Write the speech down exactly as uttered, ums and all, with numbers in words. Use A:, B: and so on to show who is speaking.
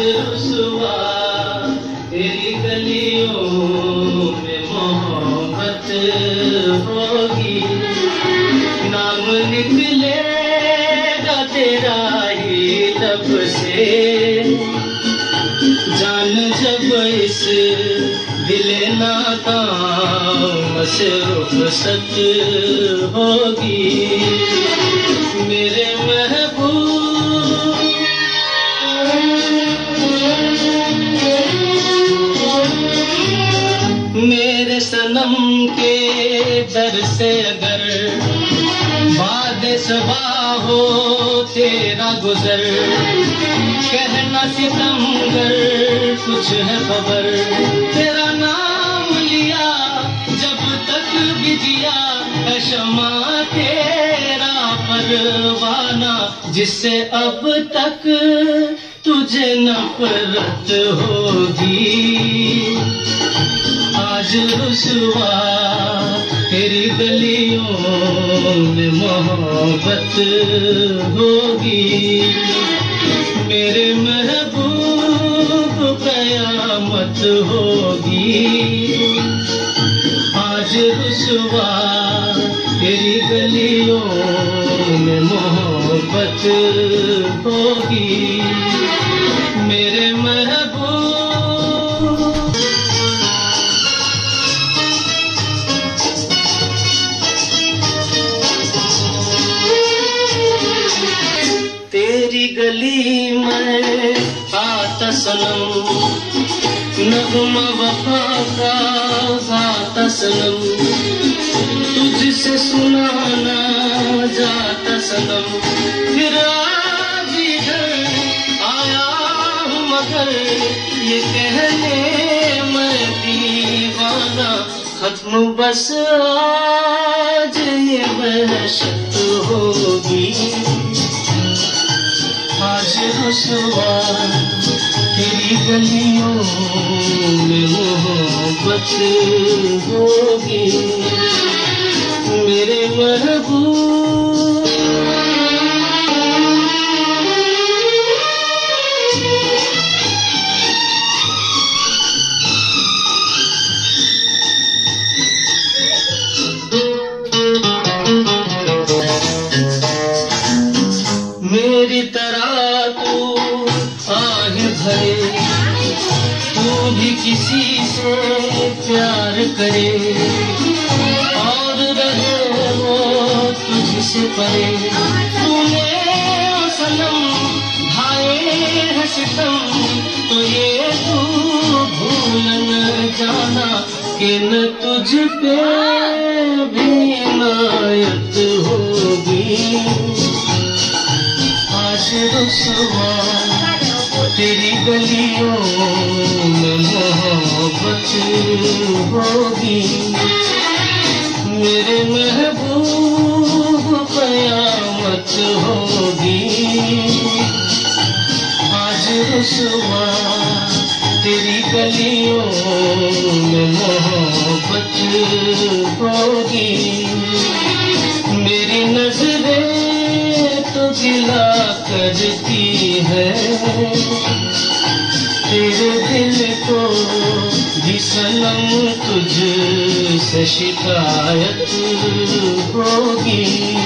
A: रुसवा तेरी गलियों में मोहब्बत होगी, नाम निकलेगा तेरा ही लब से, जान जब इस दिले नाता से रुखसत होगी। मेरे महबूब मेरे सनम के दर से अगर बाद सबा हो तेरा गुजर, कहना सितमगर कुछ है खबर, तेरा नाम लिया जब तक भी जिया है शमा तेरा परवाना, जिससे अब तक तुझे नफरत होगी। आज रुसवा तेरी गलियों में मोहब्बत होगी। मेरे महबूब कयामत होगी। आज रुसवा तेरी गलियों में मोहब्बत होगी। मेरे महबूब तेरी गली में आता सनम, नगमा वफा का गाता सनम, तुझसे सुनाना जाता सनम, फिर आज इधर आया हूँ मगर ये कहने मैं दीवाना, खत्म बस आज ये वहशत होगी। आज रुसवा तेरी गलियों में मोहब्बत होगी। मेरे महबूब मेरी तरह तू आह भरे, तू भी किसी से प्यार करे और रहे वो तुझसे परे। तूने ओ सनम भाए है सितम, तो ये तू भूल न जाना कि न तुझ पे भी इनायत होगी। आज रुसवा तेरी गलियों में मोहब्बत होगी। मेरे महबूब कयामत होगी। आज रुसवा तेरी गलियों में मोहब्बत होगी। मेरी नजरें तो गिला करती है, तेरे दिल को भी सनम तुझसे शिकायत होगी।